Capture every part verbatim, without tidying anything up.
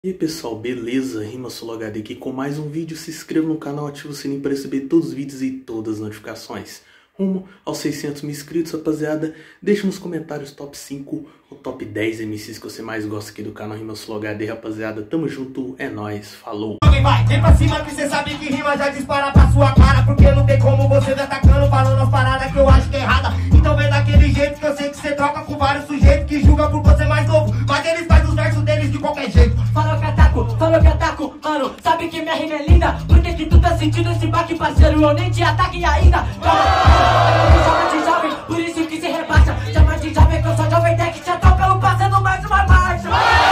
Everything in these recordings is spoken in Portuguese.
E aí pessoal, beleza? RimaSoloHD aqui com mais um vídeo. Se inscreva no canal, ative o sininho para receber todos os vídeos e todas as notificações. Rumo aos seiscentos mil inscritos, rapaziada. Deixa nos comentários top cinco ou top dez M Cs que você mais gosta aqui do canal RimaSoloHD, rapaziada. Tamo junto, é nóis, falou! Vai, vem pra cima que cê sabe que rima já dispara pra sua cara. Porque não tem como você me atacando, falando as paradas que eu acho que é errada. Então vem daquele jeito que eu sei que cê troca com vários sujeitos que julgam por você mais novo, mas eles fazem os versos deles de qualquer jeito. Falou que ataco, falou que ataco, mano. Sabe que minha rima é linda? Por que que tu tá sentindo esse baque, parceiro? Eu nem te ataque ainda. Calma, me chama de jovem, por isso que se rebaixa. Chama de jovem que eu sou jovem tech, te atropelo passando mais uma marcha.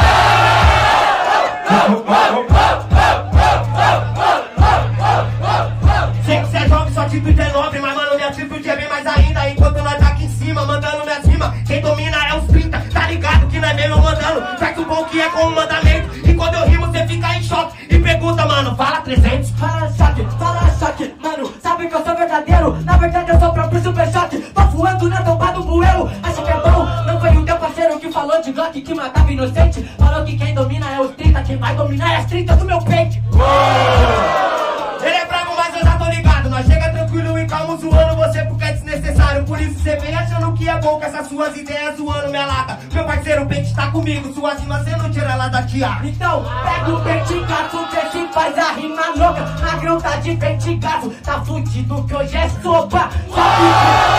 Sei que cê é jovem, sua atitude é nobre, mas mano, minha atitude é bem mais ainda. Enquanto nós tá aqui em cima, mandando minhas rimas, quem domina é os trinta, tá ligado que não é mesmo mandando. Faz o bom que é como mandamento. E quando eu rimo, cê fica em choque e pergunta, mano, fala trezentos. Fala choque, fala choque, mano. Sabe que eu sou verdadeiro? Na verdade eu sou o próprio super choque. Tô voando na tomba do bueiro. Acha que é bom? Não foi o teu parceiro que falou de Glock que matava inocente. Falou que quem domina é os trinta, quem vai dominar é as trinta do meu peito. Ele é bravo, mas eu já tô ligado. Nós chega tranquilo e calmo zoando você porque é desnecessário. Por isso cê vem achando que é bom com essas suas ideias zoando minha lata. Meu parceiro, o pente tá comigo, suas rimas cê não tira ela da tia. Então, pega o pente gato, vê se faz a rima louca. Magrão tá de pente gato, tá fudido que hoje é sopa. Sabe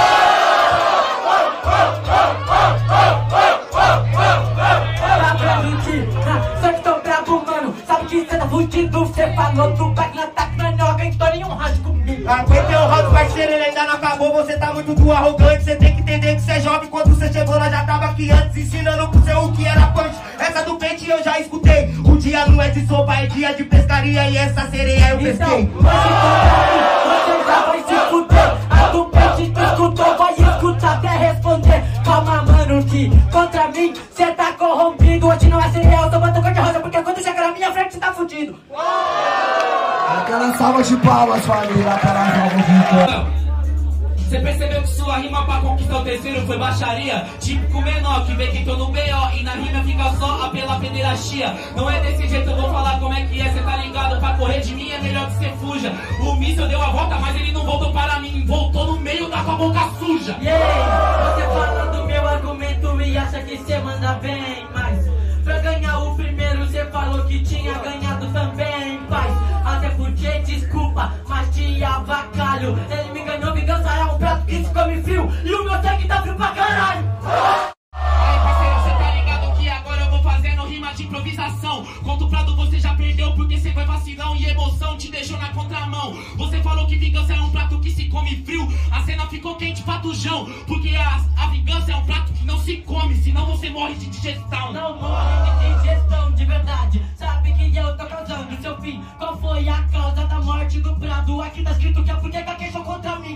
Dá pra mentir, ah, só que tô bravo, mano. Sabe que cê tá fudido, cê falou do back na ataque, não é alguém tô nenhum rádio comigo. Aguentei o round, parceiro, ele ainda não acabou. Você tá muito do arrogante, cê tem que entender que cê é jovem. Quando cê chegou, nós já tava aqui antes, ensinando pro seu o que era punch. Essa do pente eu já escutei. O dia não é de sopa, é dia de pescaria. E essa sereia eu pesquei. Então, você já vai se fuder. A do pente tu escutou, vai escutar até responder. Calma, mano, que contra mim cê tá corrompido. Hoje não é cereal, eu tô batendo cor de rosa, porque quando chegar na minha frente cê tá fudido. Aquela salva de palmas, família, aquela salva de palmas. Cê percebeu que sua rima pra conquistar o terceiro foi baixaria? Típico menor que vê que tô no B O e na rima fica só a pela pederastia. Não é desse jeito, eu vou falar como é que é, cê tá ligado? Pra correr de mim é melhor que cê fuja. O míssil deu a volta, mas ele não voltou para mim, voltou no meio da tua boca suja. E aí, você fala do meu argumento e acha que cê manda bem, mas pra ganhar o primeiro cê falou que tinha ganhado também, pai. Até porque, desculpa, mas te avacalho. Ele me ganhou, vingança é um prato que se come frio. E o meu sangue tá frio pra caralho. Aí parceiro, cê tá ligado que agora eu vou fazendo rima de improvisação. Contra o prado você já perdeu porque cê foi vacilão e emoção te deixou na contramão. Você falou que vingança é um prato que se come frio. A cena ficou quente pra tujão, porque a, a vingança é um prato que não se come, senão você morre de digestão. Não morre de digestão, de verdade. Sabe que eu tô causando seu fim. Qual foi a causa da morte do prado? Aqui tá escrito que é porque que queixou contra mim.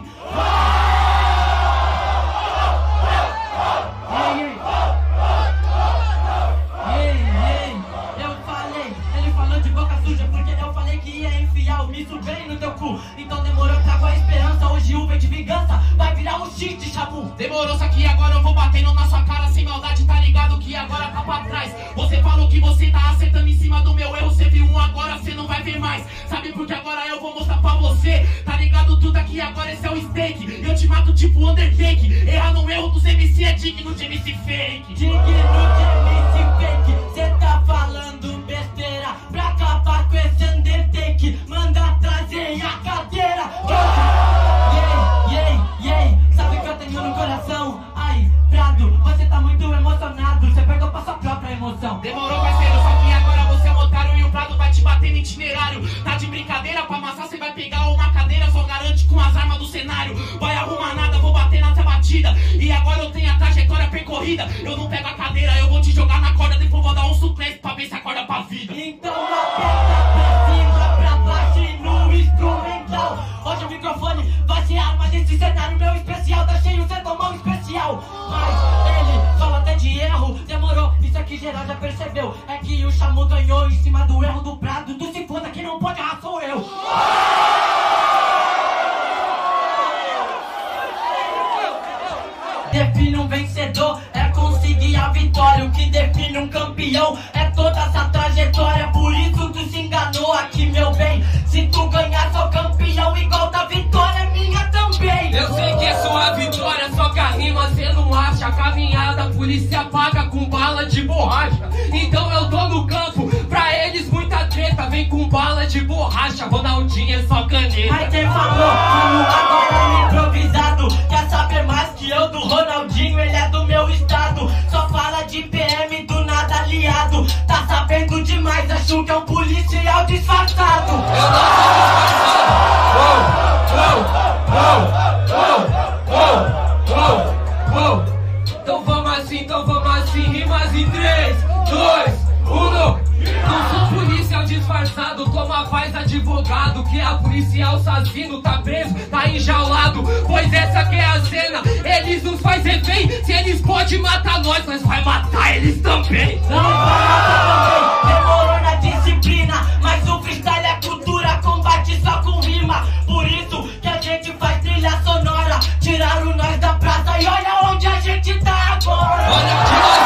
Ei, ei. Ei, ei. Eu falei, ele falou de boca suja porque eu falei que ia enfiar o misto bem no teu cu. Então demorou, trago a esperança. Hoje o V de vingança vai virar um X de chabu. Demorou, só que agora eu vou batendo na sua cara sem maldade, tá ligado que agora tá pra trás. Você falou que você tá acertando em cima do meu erro, você viu um agora, você não vai ver mais. Sabe porque agora eu vou mostrar pra você, tá ligado tudo aqui agora, esse é o steak. Eu te mato tipo Undertake, errar no erro dos M C é digno de M C fake. Digno de M C fake, cê tá falando besteira. Pra acabar com esse Undertake, manda trazer a cadeira. Yey, yey, yey, sabe que eu tenho no coração. Ai, Prado, você tá muito emocionado, você perdeu pra sua própria emoção. Demorou, parceiro, só que agora você é um otário e o Prado vai te bater no itinerário. Tá de brincadeira, pra amassar você vai pegar uma cadeira, só garante com as armas do cenário. Vai arrumar nada, vou bater nessa batida. E agora eu tenho a trajetória percorrida. Eu não pego a cadeira, eu vou te jogar na corda, depois vou dar um suplente pra ver se acorda pra vida. Então aperta pra cima, pra baixo e no instrumental. Hoje o microfone vai ser arma desse cenário meu especial. Tá cheio, cê tomou um especial. Mas ele fala até de erro, demorou, isso aqui geral já percebeu. É que o Chamu ganhou em cima do erro do Prado. Tu se foda, quem não pode errar sou eu. Define um vencedor, é conseguir a vitória. O que define um campeão é toda essa trajetória. de borracha. Então eu tô no campo, pra eles muita treta. Vem com bala de borracha, Ronaldinho é só caneta. Mas quem falou, mano, agora no improvisado, quer saber mais que eu do Ronaldinho, ele é do meu estado. Só fala de P M, do nada aliado. Tá sabendo demais, acho que é um policial disfarçado. Eu não sou disfarçado. Então vamos assim, então vamos assim, rimas em três, dois, um. Não sou policial disfarçado, toma paz advogado, que a policial assassino tá preso, tá enjaulado. Pois essa que é a cena, eles nos faz refém. Se eles podem matar nós, nós vai matar eles também. Não vai matar também, demorou na disciplina. Mas o freestyle é cultura, combate só com rima. Por isso que a gente faz trilha sonora. Tiraram nós da praça e olha onde a gente tá agora. Olha onde nós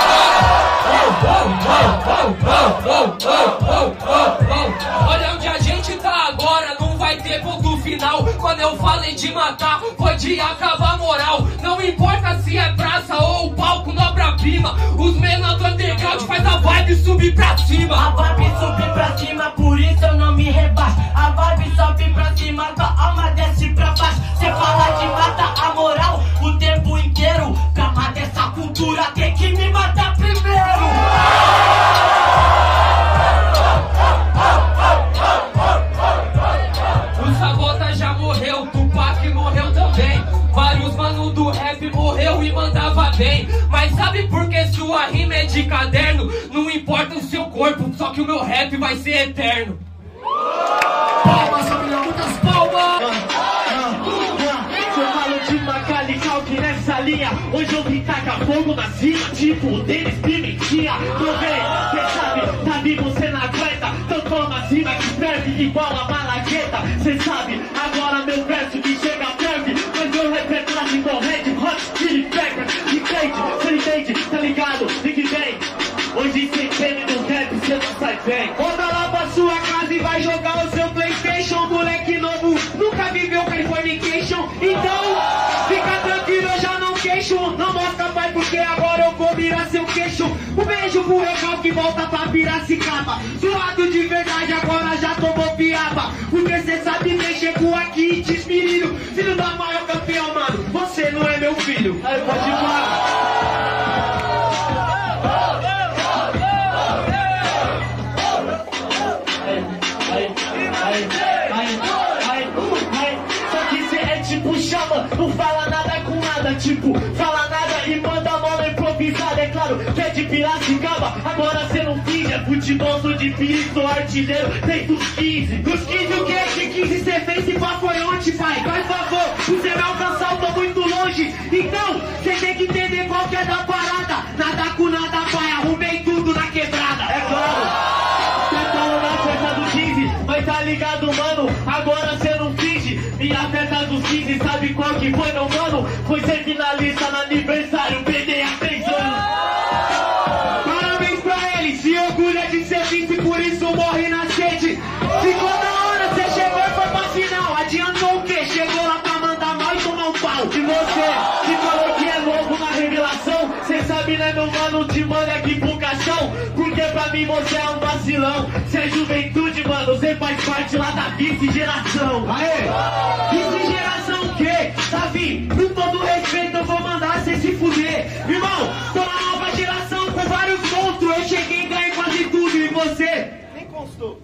Olha onde a gente tá agora, não vai ter ponto final. Quando eu falei de matar, foi de acabar a moral. Não importa se é praça ou palco no obra-prima, os menores do underground faz a vibe subir pra cima. A vibe subir pra cima, por isso eu não me rebaixo. A vibe sobe pra cima, tua alma desce pra baixo. Cê fala de matar a moral o tempo inteiro. Pra matar essa cultura tem que me matar primeiro. O Sabota já morreu, Tupac morreu também. Vários mano do rap morreu e mandava bem. Mas sabe por que sua rima é de caderno? Não importa o seu corpo, só que o meu rap vai ser eterno. Palmas, família, muitas palmas! Eu falo de Macaulay Culkin nessa linha. Hoje eu vim tacar fogo na cima, tipo Denis Pimentinha. Tô bem, cê sabe, tá vivo, cê não aguenta. Então toma cima que ferve igual a malagueta. Cê sabe, agora meu verso que chega ferve. Mas meu rap é clássico, Red Hot Chili Peppers. Entende, cê entende, tá ligado? Fique bem. Hoje cê entende no rap, cê não sai bem. Volta lá pra sua casa e vai jogar o seu PlayStation. Moleque novo, nunca viveu Californication. Então, fica tranquilo, eu já não queixo. Não mostra pai, porque agora eu vou virar seu queixo. Um beijo pro recalque que volta pra Piracicaba. Suado de verdade, agora já tomou piaba. Porque cê sabe quem chegou aqui e te esmirilho. Filho da maior campeão, mano, você não é meu filho. Aí pode ir não fala nada com nada, tipo, fala nada e manda a bola improvisada. É claro que é de Piracicaba, agora cê não finge. É futebol, sou difícil, sou artilheiro, desde os quinze. Dos quinze o que? De quinze cê fez e pá foi ontem, pai. Faz favor, você me alcançar, eu tô muito longe. Então, cê tem que entender qual que é da parada. Nada com nada, pai, arrumei tudo na quebrada. É claro, cê fala na festa do quinze, mas tá ligado, mano, agora cê não finge. Minha festa dos quinze, sabe qual que foi, meu mano? Foi ser finalista no aniversário, perdi há três anos. Parabéns pra ele, se orgulha de ser vice, por isso morre na sede. Ficou da hora, cê chegou e foi pra final. Adiantou o quê? Chegou lá pra mandar mal e tomar um pau. E você, que falou que é novo na revelação, cê sabe, né, meu mano, te manda aqui pro caixão. Porque pra mim você é um vacilão. Cê é juventude, mano, cê faz parte lá da vice-geração. Aê! Vice-geração o quê? Davi, com todo respeito eu vou mandar cê se fuder. Irmão, tô na nova geração com vários monstros. Eu cheguei e ganhei quase tudo. E você? Nem constou.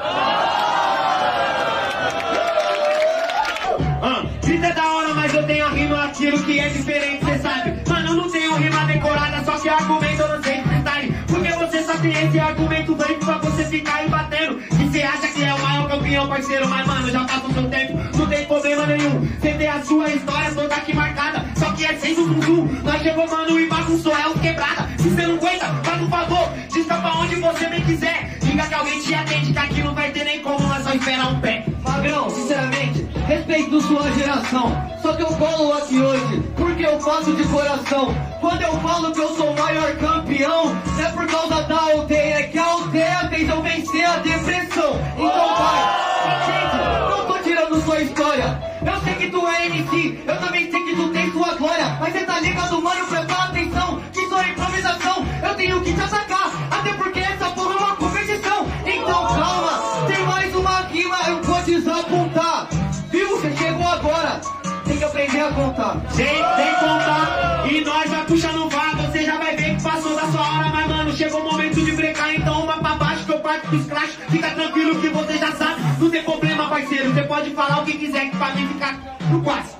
Ah, vida é da hora, mas eu tenho a rima aquilo que é diferente, cê sabe. Mano, eu não tenho rima decorada, só que argumento eu não sei freestyle. Porque você só tem esse argumento doido pra você ficar aí batendo. E cê acha que é o maior campeão, parceiro, mas mano, já passa o seu tempo, não tem problema nenhum. Cê tem a sua história toda aqui marcada, só que é sem zum zum. Nós chegou, mano, e bagunçou, é o quebrada. Se cê não aguenta, faz um favor, diga pra onde você bem quiser. Diga que alguém te atende, que aqui não vai ter nem como, nós só esperar um pé. Magrão, sinceramente, respeito sua geração. Só que eu colo aqui hoje, porque eu faço de coração. Quando eu falo que eu sou o maior campeão, não é por causa da aldeia, é que a aldeia fez eu vencer a depressão. Então vai, entende? Não tô tirando sua história. Eu sei que tu é M C, eu também sei que tu tem sua glória. Mas cê tá ligado, mano, presta atenção, que sou improvisação. Eu tenho que contar. Sem, sem contar, e nós vai puxando o vago. Você já vai ver que passou da sua hora. Mas mano, chegou o momento de brecar. Então uma pra baixo que eu parto dos crash. Fica tranquilo que você já sabe. Não tem problema, parceiro, você pode falar o que quiser, que pra mim ficar no quase.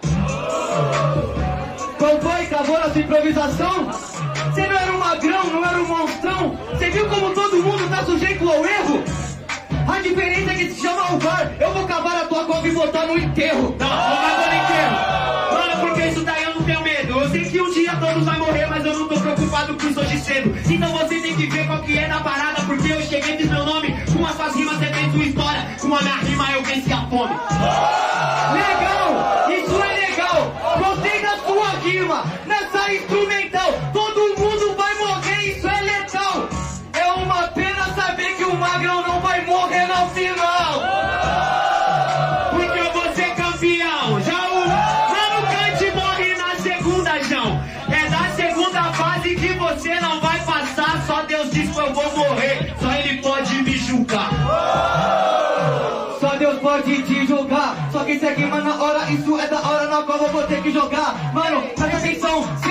Qual foi? Acabou a sua improvisação? Você não era um magrão, não era um monstrão? Você viu como todo mundo tá sujeito ao erro? A diferença é que se chama o V A R. Eu vou cavar a tua cova e botar no enterro. Não, não vai no enterro. Mano, porque isso daí eu não tenho medo. Eu sei que um dia todos vão morrer, mas eu não tô preocupado com isso hoje cedo. Então você tem que ver qual que é da parada, porque eu cheguei, fiz meu nome. Com as suas rimas você fez sua história. Com a minha rima eu venci a fome. Legal! Isso é legal! Gostei da sua rima! Nessa instrumental, todo mundo vai morrer, isso é letal! É uma pena saber que o magrão não vai morrer no final! Porque eu vou ser campeão! Já o Mano Kant morre na segunda, João! É da segunda fase que você não vai passar. Só Deus diz que eu vou morrer, só Ele pode me julgar. Só Deus pode te julgar. Só que isso aqui, mano, na hora, isso é da hora na qual eu vou ter que jogar. Mano, presta atenção, se